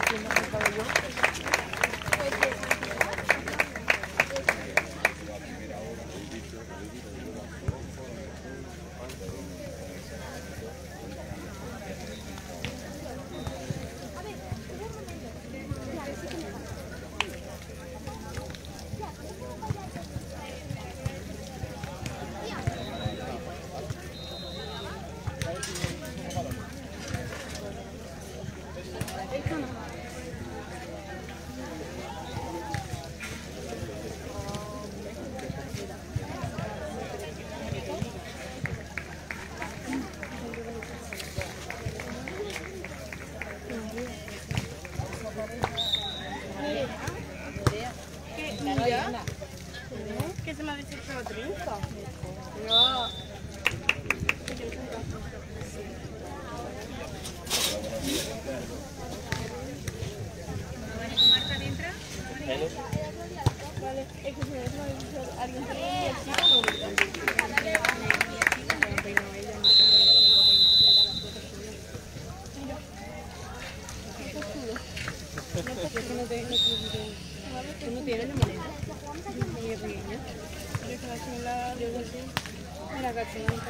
¿Qué se me ha dicho que trinca? ¿Marta entra? Vale, es que si me ha dicho alguien que me ¿Tú no tienes la maleta? Muy pequeña. Yo que la tengo la de algo así. Mira, que no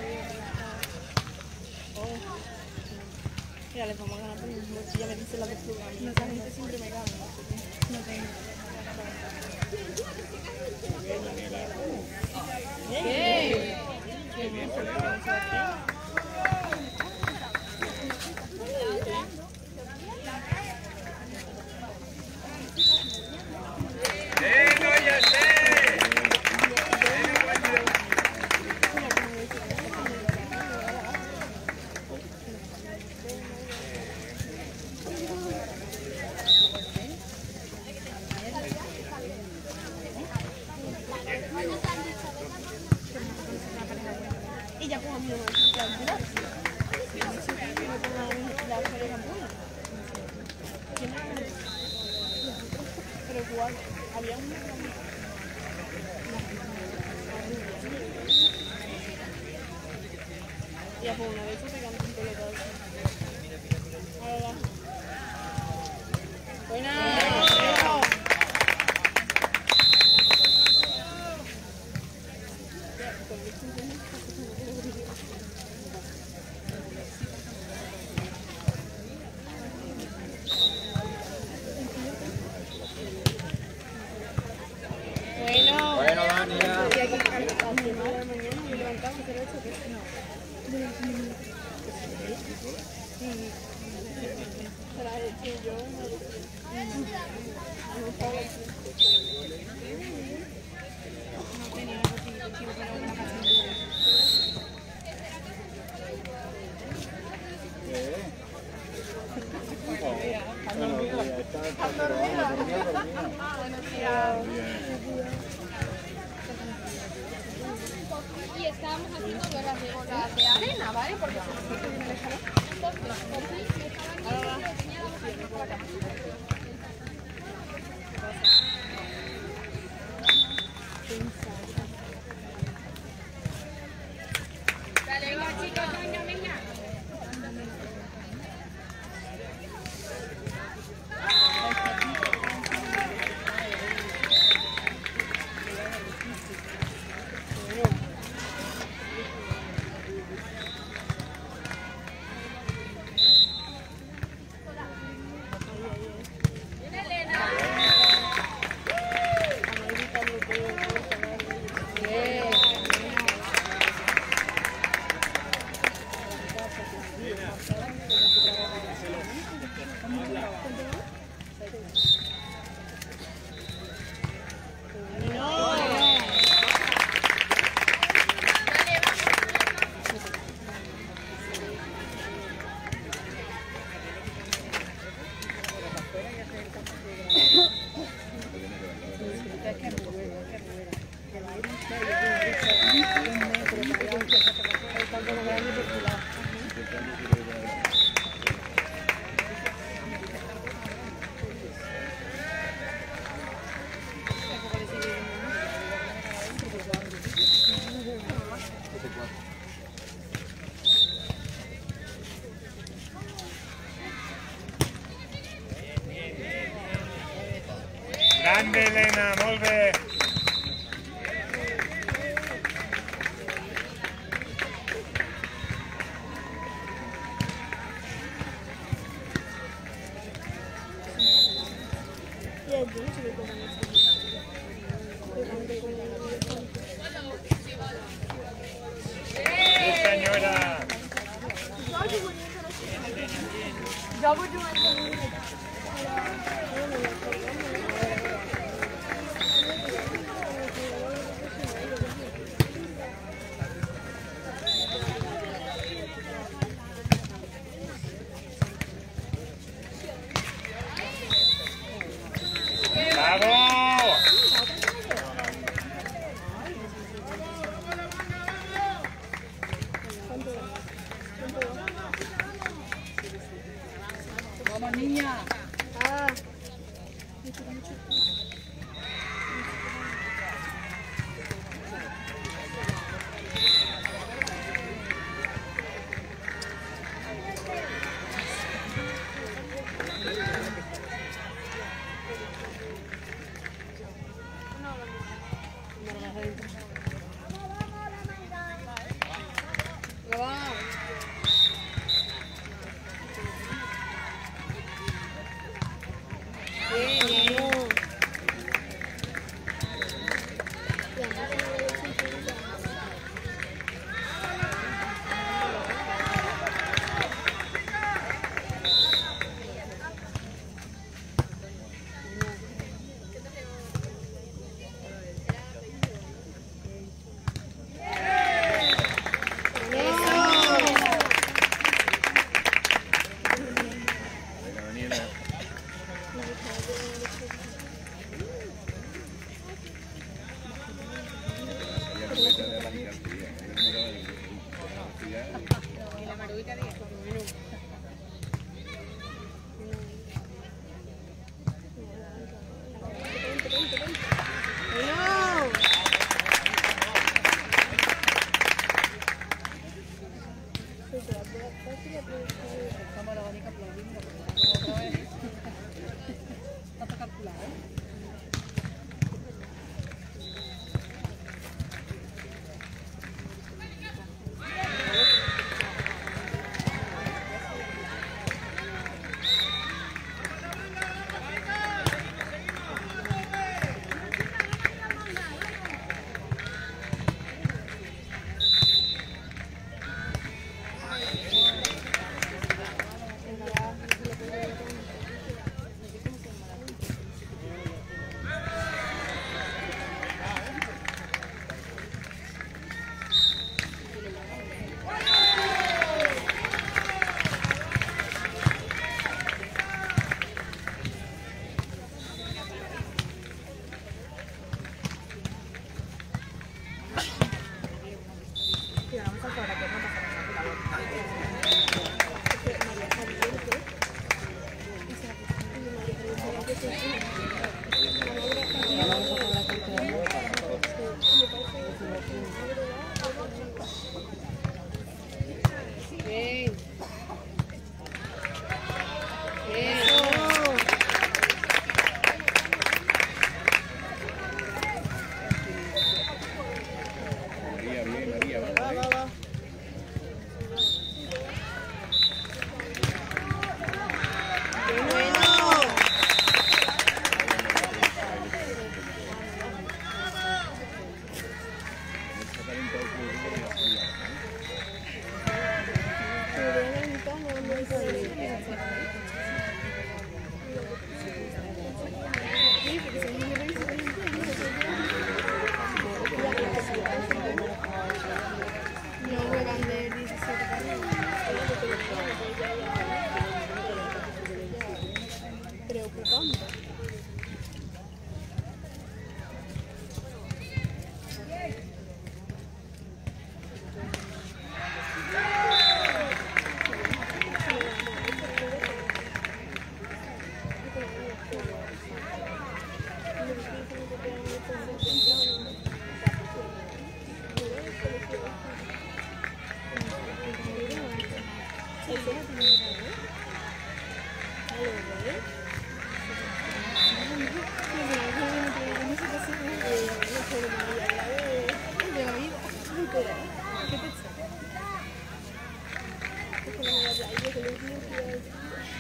mira, les vamos a ganar por el mismo. Si ya me dice la lectura. Esa gente siempre me gana. No tengo. ¡Qué! ¡Qué bien! Y ya como mi la altura. La pareja buena. Pero igual, había una y ya por una vez se pegan un pelota así. Ahora. Buena. Bueno, Dani, ya. Y estábamos haciendo bolas de arena, ¿vale? Porque se nos puede el escalón. Entonces, dale, venga, chicos, venga, venga. Grande, Elena, molt bé. Sí, senyora. Bravo! Vamos, niña.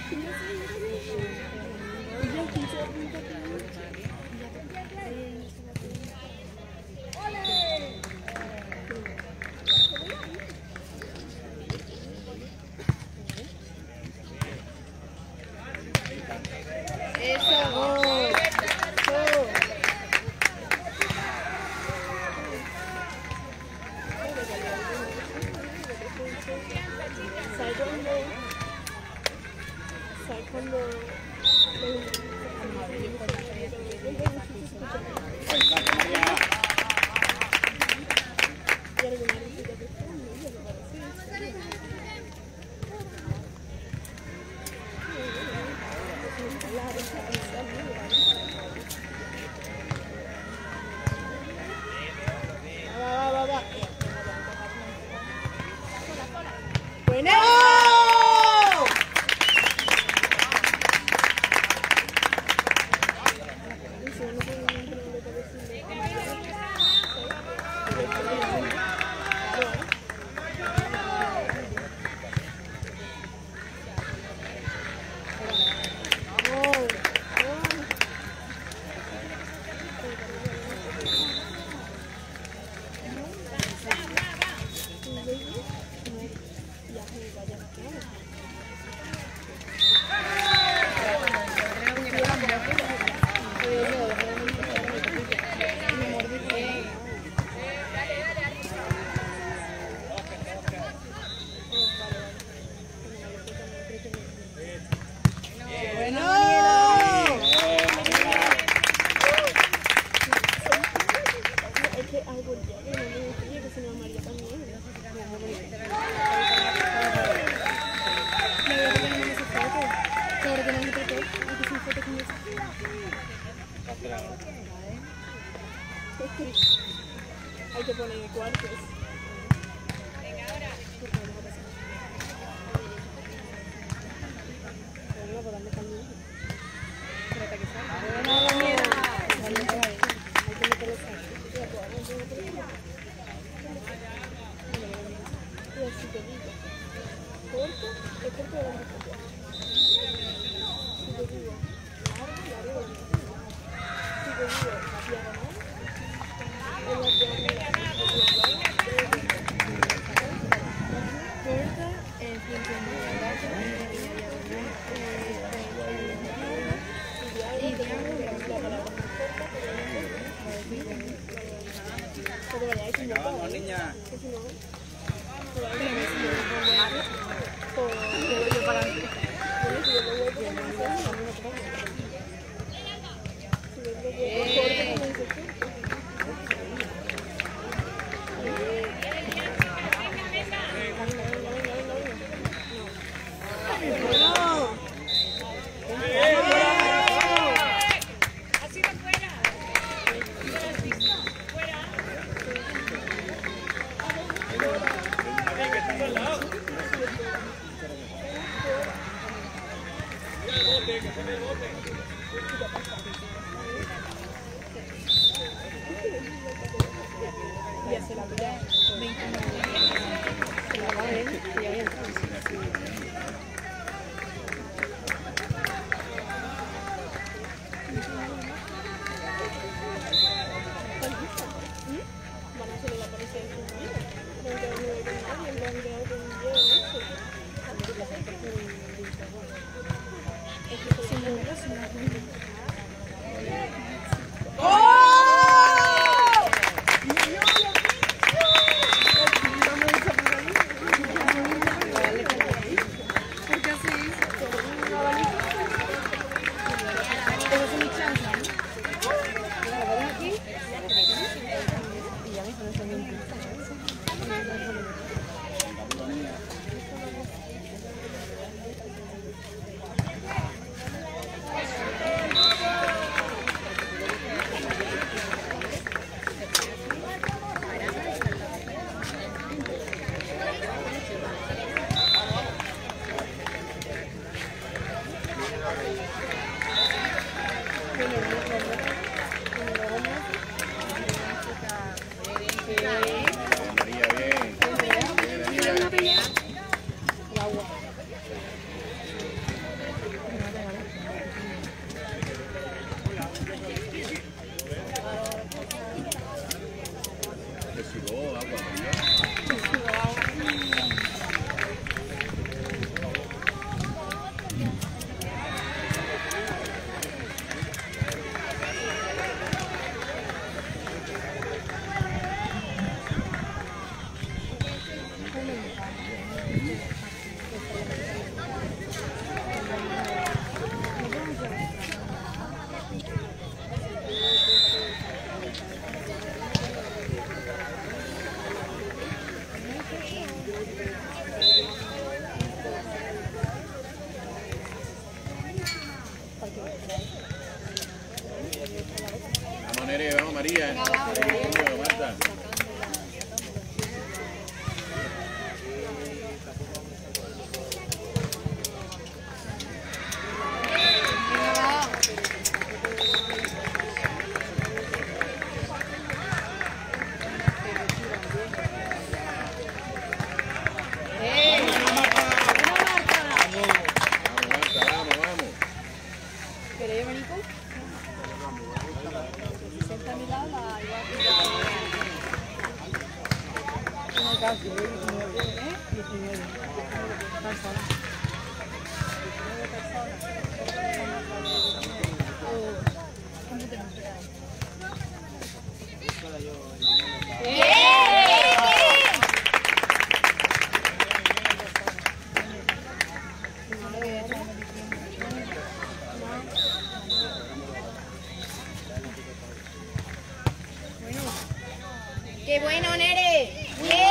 Hay que poner cuartos. Vamos, niña. Ya se la pilla 20 minutos. Se la va a ver, que ya viene. Van a hacer la policía en su vida. No han quedado nueve con nadie, no han quedado con 10 o 11. Es que sin duda, sin duda. Vamos, Nere, vamos, María. Marta. ¡Qué bueno, Nere!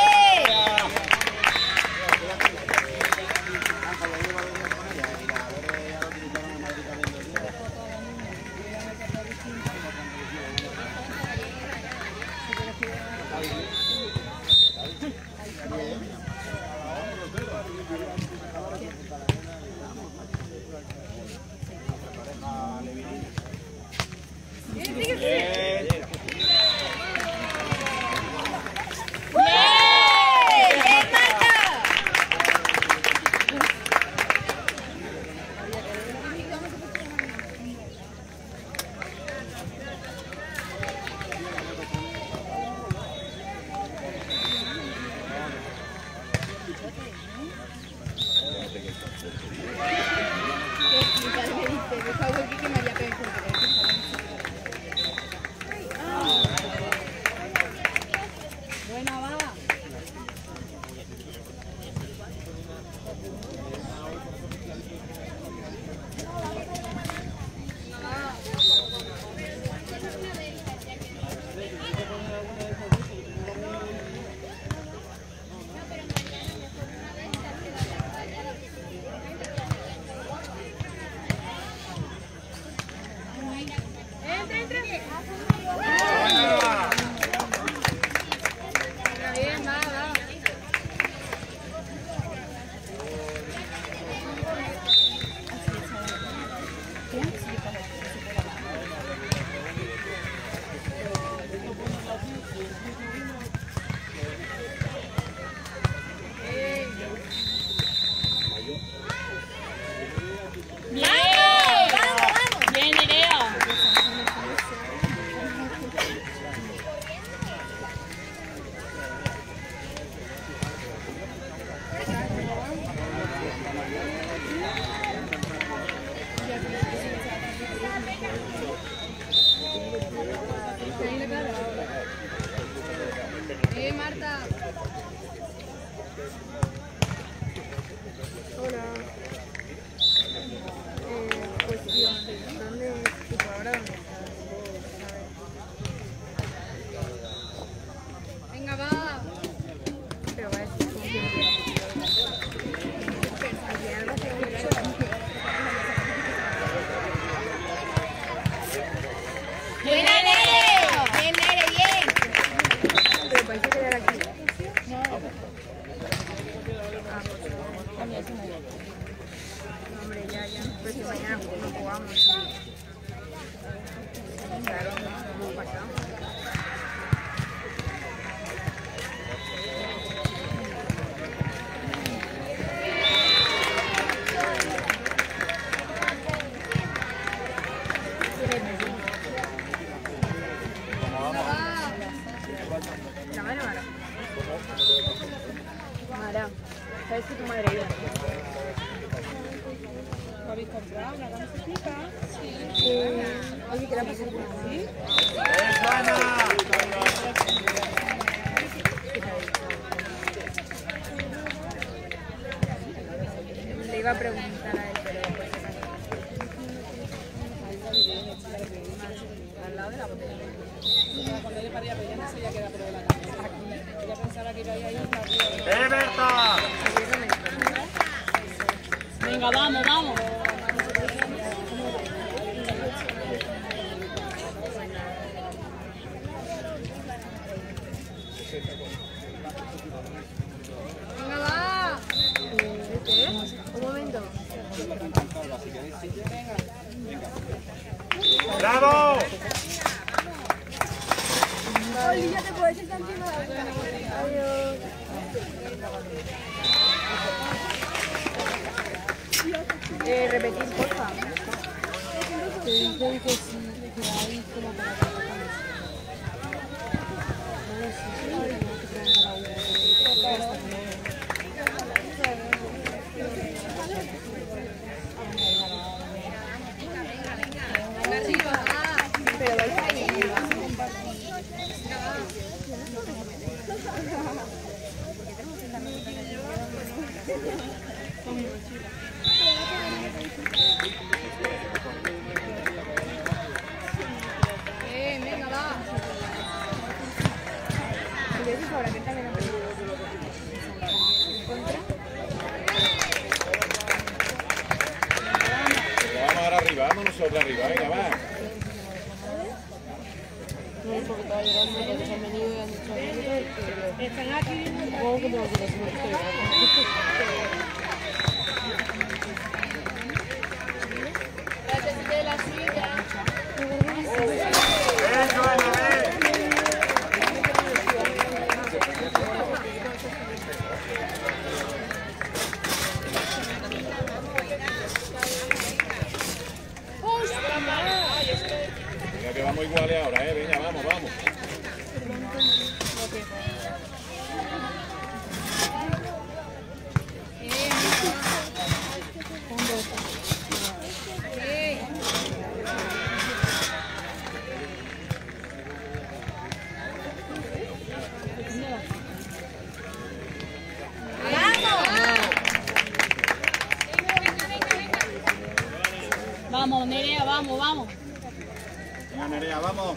Marta. Hola. Cuestión, ¿dónde tipo ahora dónde estás? Venga, va. Pero va a decir cómo que algo se ¡Buena, Nere! ¡Bien, Nere, bien! pero vais a quedar aquí. No, hombre, ya. Pues si mañana no jugamos. Claro, no pasa. La mano, Mara, ¿sabes que tu madre iba? ¿Lo habéis comprado? ¿Una camiseta? Sí. Oye, ¿qué la pasé? ¿Sí? Le iba a preguntar a él, pero después al lado de la botella. Cuando yo paría, pero ya no sabía que era, pero de la cabeza. Ella pensaba que iba ahí arriba. ¡Berta! Venga, vamos. ¡Bravo! Oli, ya te puedo decir tan encima. Adiós. Repetir, porfa. Te dicen que sí, que hay como para que no Venga, va. Vamos ahora arriba, vamos nosotros arriba, venga, va. Están aquí. De la silla. ¡Bien, Joana, bien! Venga, que vamos iguales ahora, venga, vamos, vamos. Vamos, Nerea, vamos, vamos. Venga, Nerea, vamos.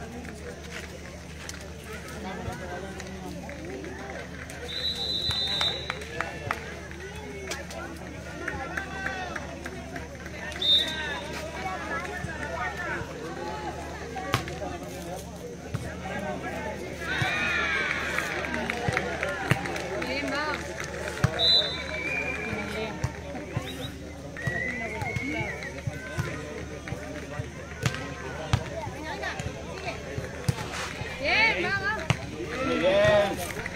Muy bien.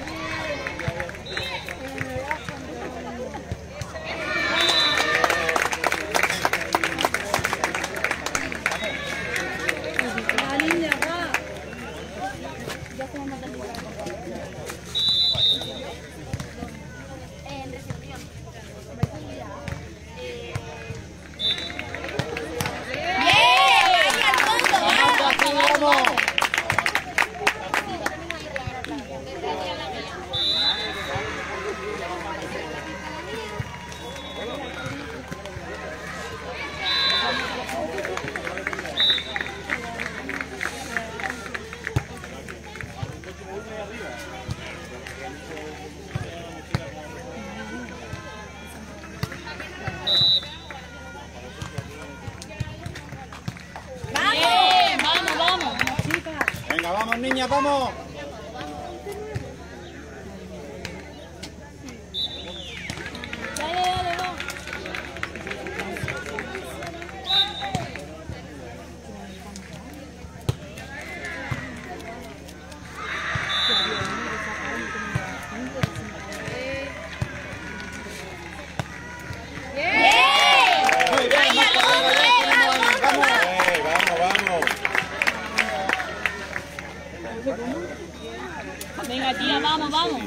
Venga, vamos, niñas, vamos. Muy bien, vamos, vamos. Venga, tía, vamos, vamos.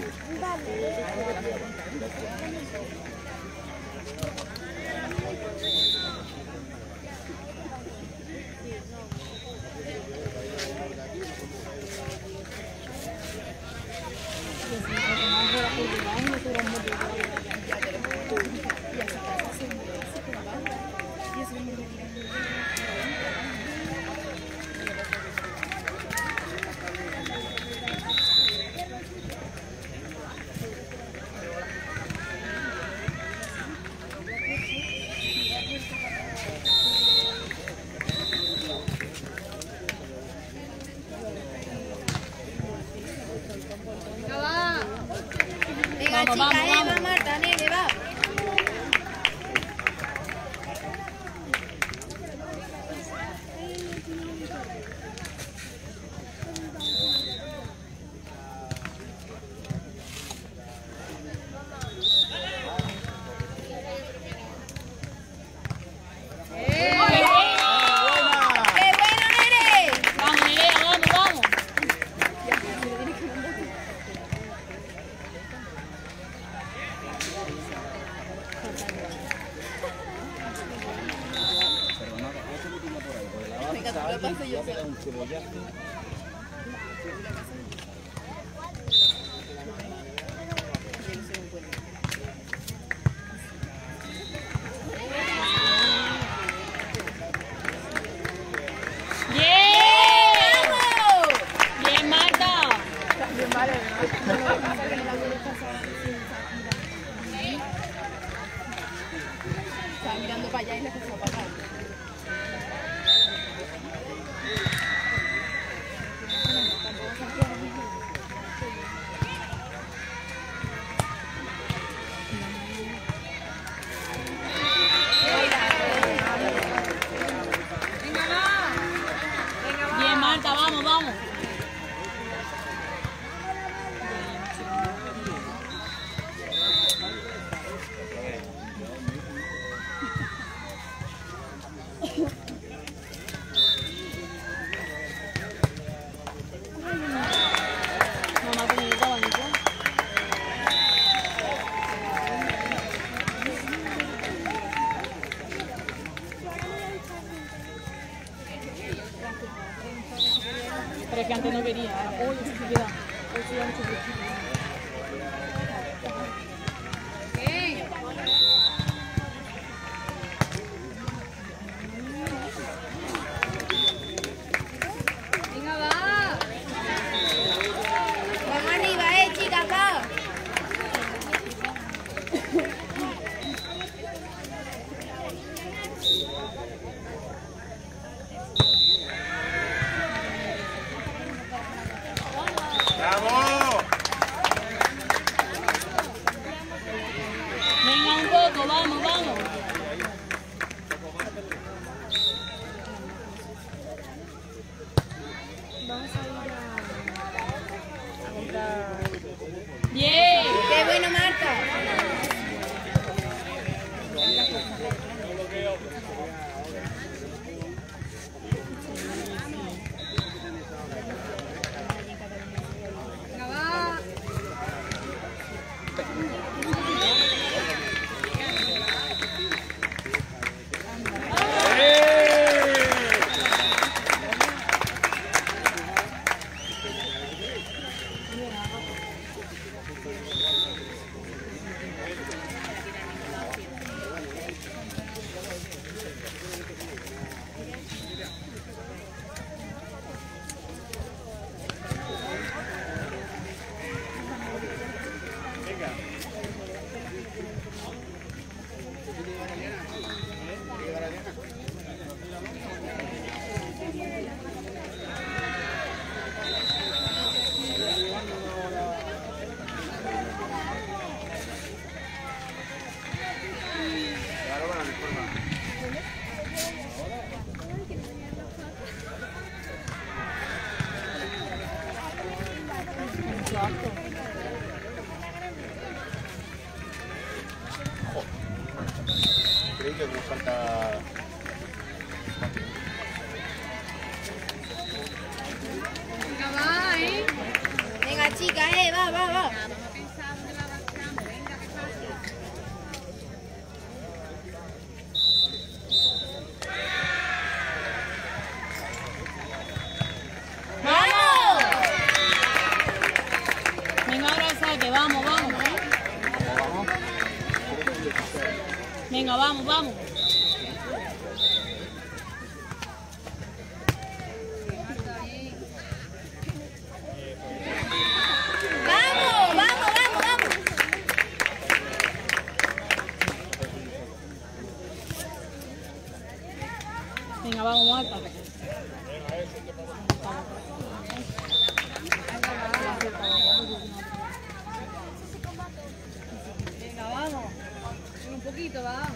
Venga, Vamos, chica, vamos, va Marta, nene, va. Mira, tú lo paso yo. Bien, Marta. Estaba mirando para allá y la cosa para acá. Bien, Marta, vamos, vamos. Mamá, ¿te necesita abanico? Pero es que antes no quería. Hoy sí queda. Hoy sí da mucho fresquito. Venga, va. Vamos arriba, chicas, va. ¡Vamos! Venga, un poco, vamos, vamos. Vamos a ir a comprar. Bien. ¡Qué bueno, Marta! Increíble que falta. Venga, va, Venga, chicas, va, va, va. ¡Vamos! Venga, ahora saque, vamos, vamos. Venga, vamos, vamos. ¡Vamos, vamos, vamos, vamos! Venga, vamos, Marta. Venga, vamos. Un poquito, va.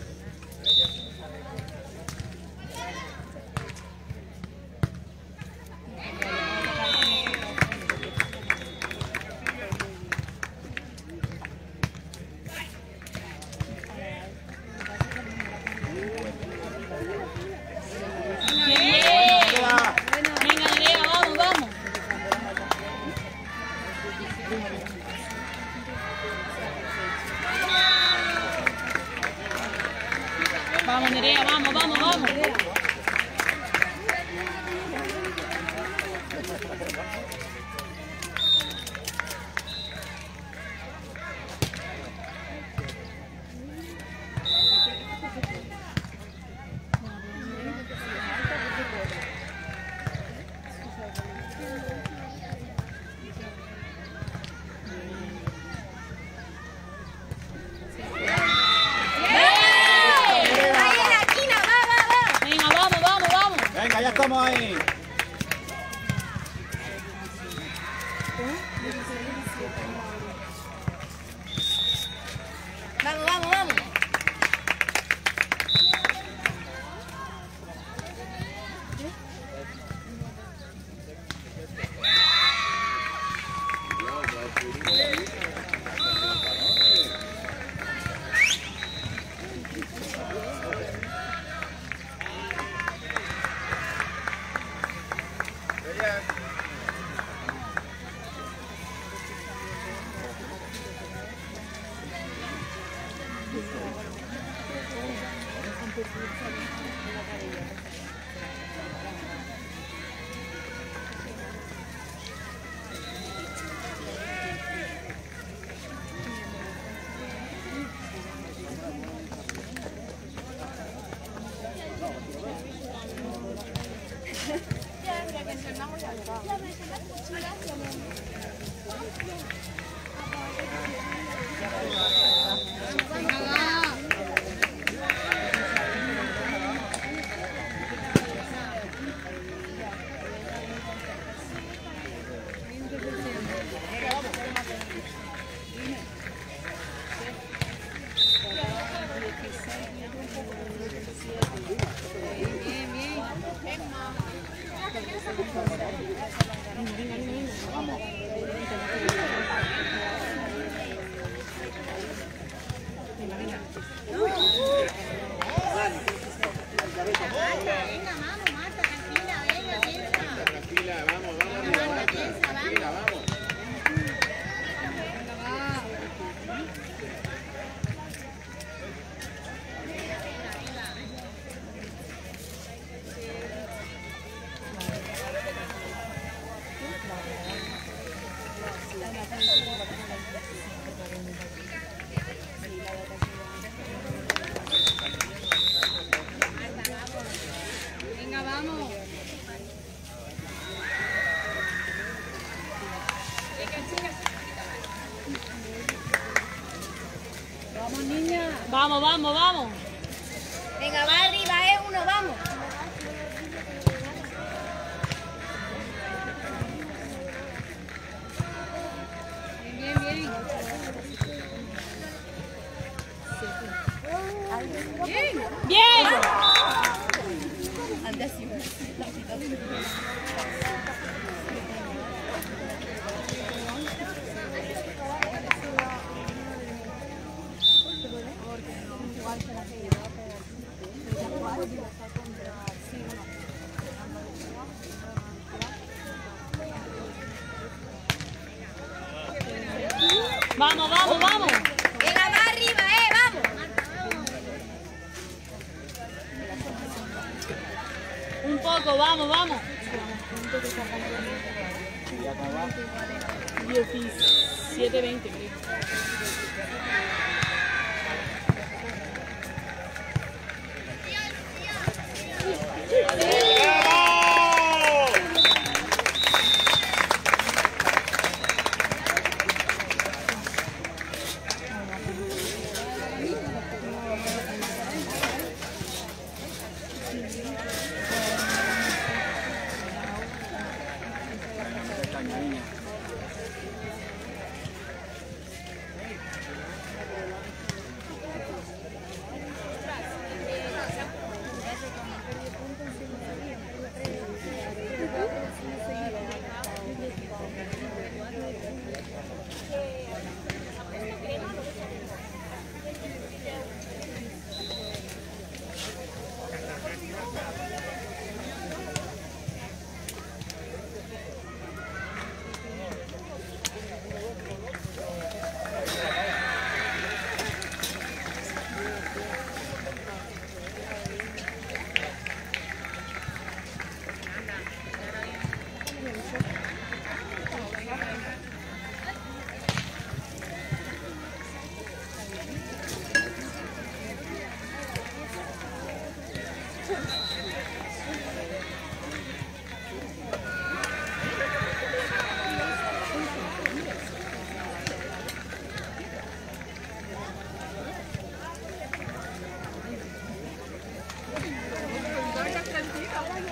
Venga, Nerea, vamos, vamos. Vamos, Nerea, vamos. ya estamos ahí. Vamos, vamos, vamos. Venga, vamos. Vamos, niña. Vamos, vamos, vamos. Venga, va arriba, uno, vamos. Bien, bien, bien. Bien. Bien. Vamos, vamos, vamos. Venga, va arriba, vamos. Un poco, vamos, vamos. 17-20, creo.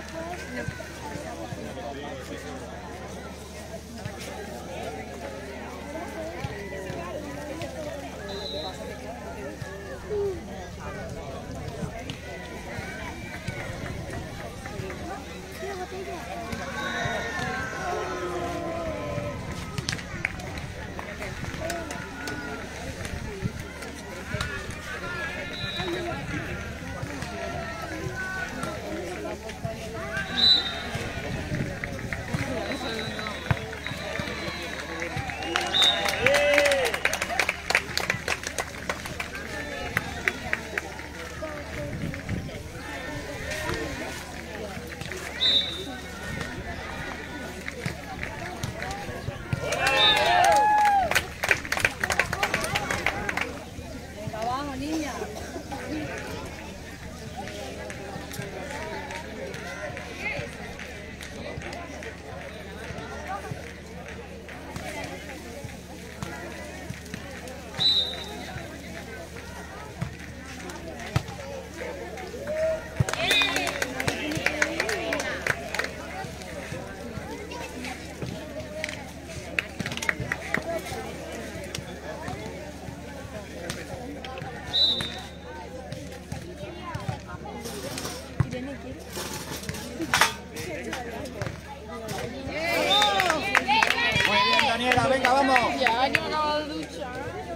Daniela, venga, vamos. Ya, yo me acabo de duchar.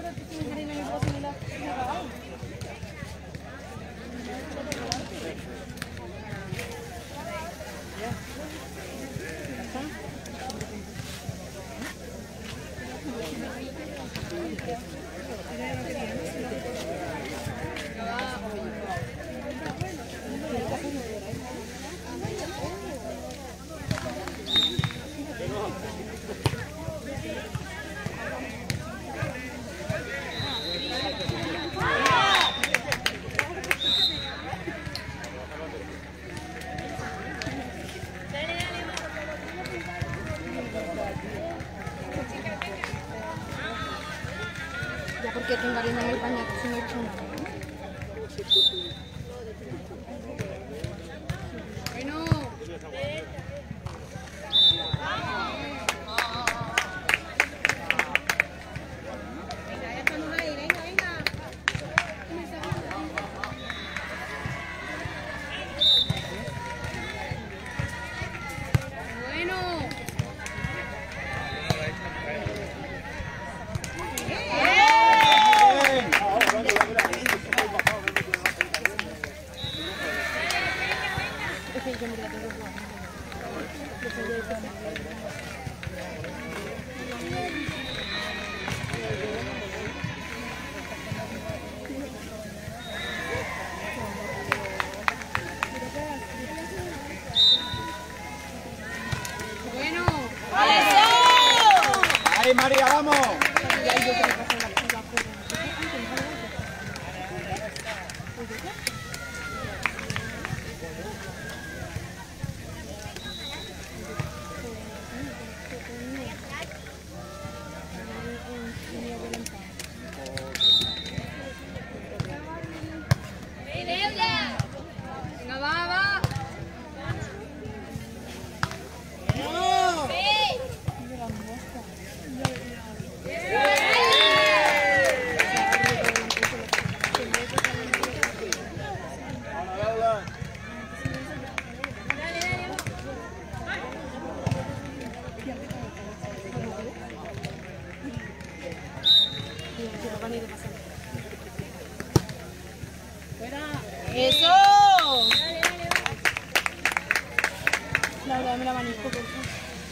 Ya, porque tengo arena en el baño, si no he hecho nada. Bueno. Venga, ya estamos ahí, venga, venga. Bueno. Bueno. Ahí, María, vamos. Venga, va. ¡Eso! Laura, dame el abanico, por favor.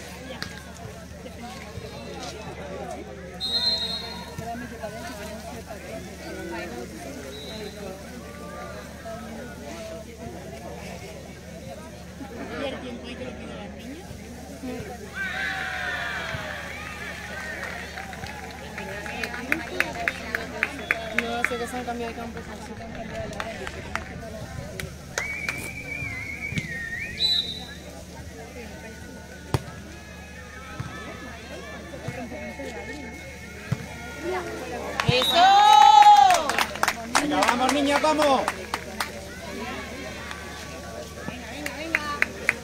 ¿Y el tiempo ahí que lo piden las niñas? No sé que se han cambiado de campo. ¡Eso! Venga, vamos, niñas, vamos. Venga.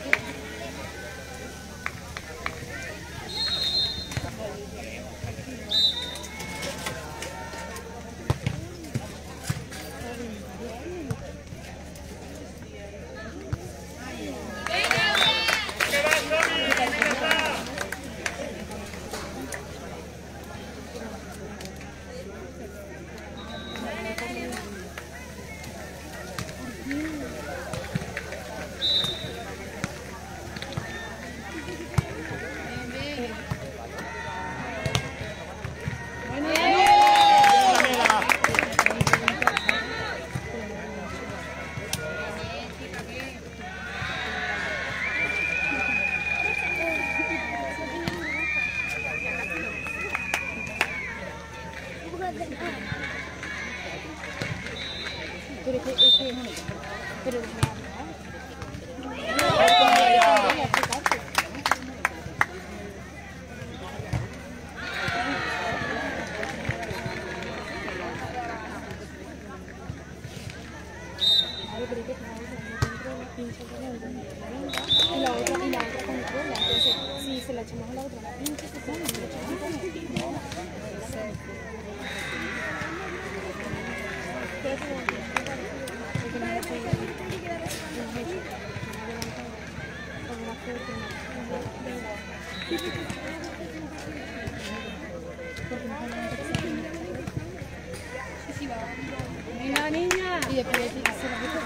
Y la otra con cola. Entonces, si se la echamos a la otra, la pinche se pone, se la echamos a la niña. Y después se la meto.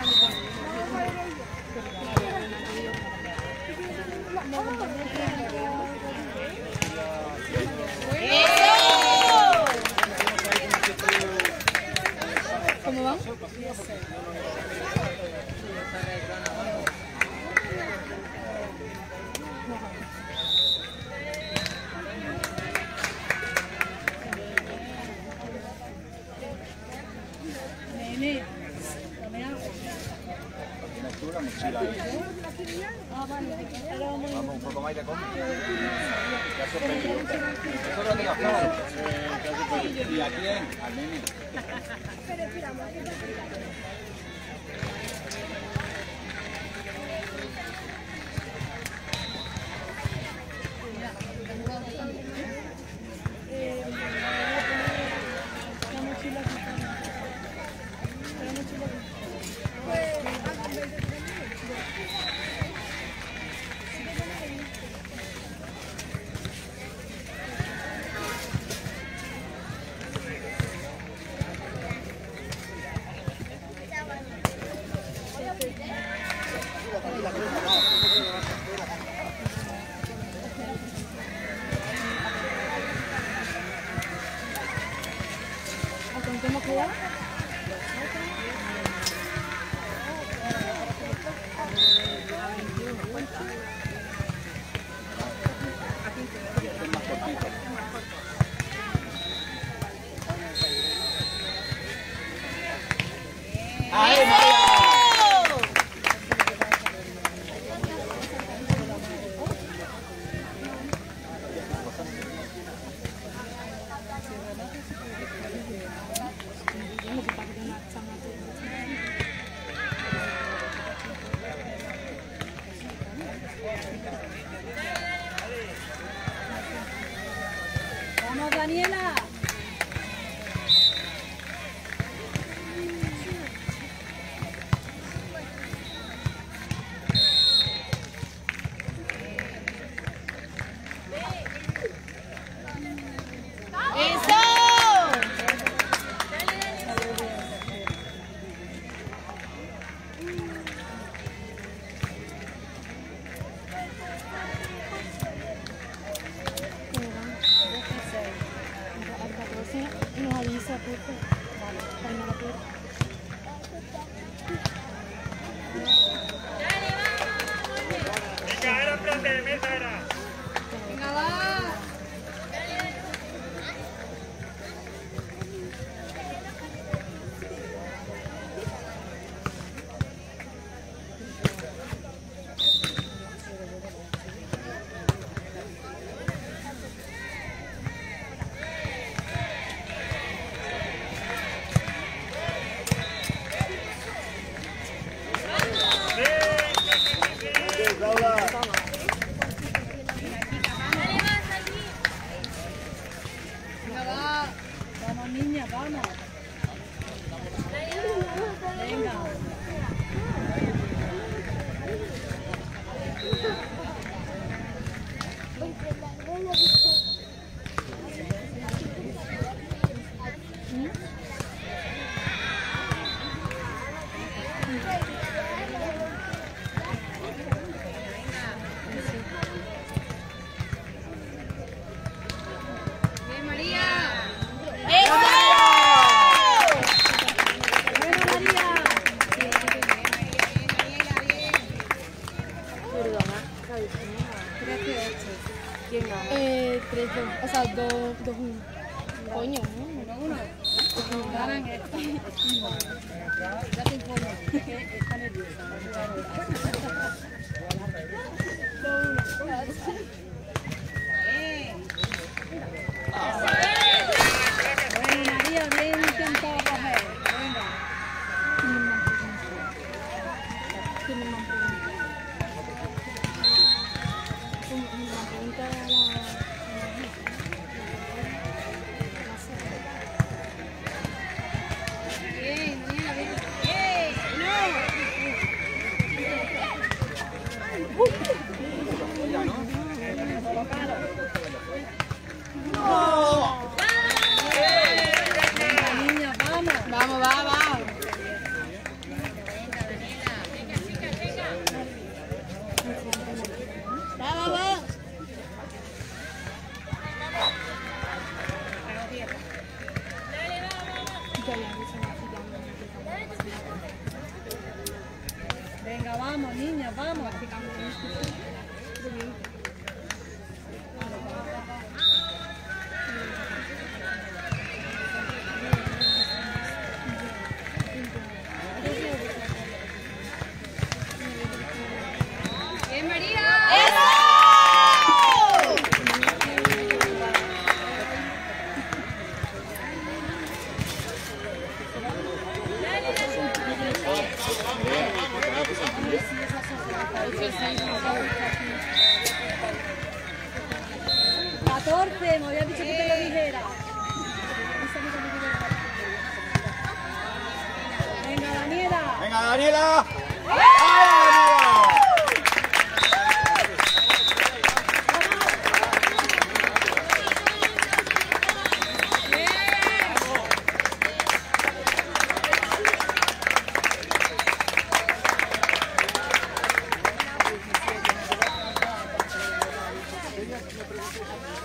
¿Cómo van? Nene, dame agua. Tienes tú la mochila ahí. Vamos, un poco más de comer. Ya se perdió. Eso lo tengo claro. ¿Y a quién? Al nene. ¿Cómo queda? Es más cortito. ¡Ay, María! ¡Vamos, Daniela! Y nos avisa, Pepe. Vale, para no la puerta. Venga, era plate, meta era. Venga, va. Venga, va. Vamos, niña, vamos. Venga. Bien, María. Bueno, María. Perdona, ¿crees que 8? ¿Quién gana? 3-2. O sea, 2-1. Coño, ¿no? 1-1. Ganan esto. Ya te informo. Está nerviosa. Bueno, María, bien intentado coger. Venga. Tiene más preguntas. Vente a la... Bien, Daniela, bien. ¡Bien! Venga, niña, vamos. Vamos, va, va. Va, va, va. Venga, vamos, niña, vamos. Bien, María. Me había dicho que te lo dijera. Venga, Daniela. ¡Venga, Daniela! Bien.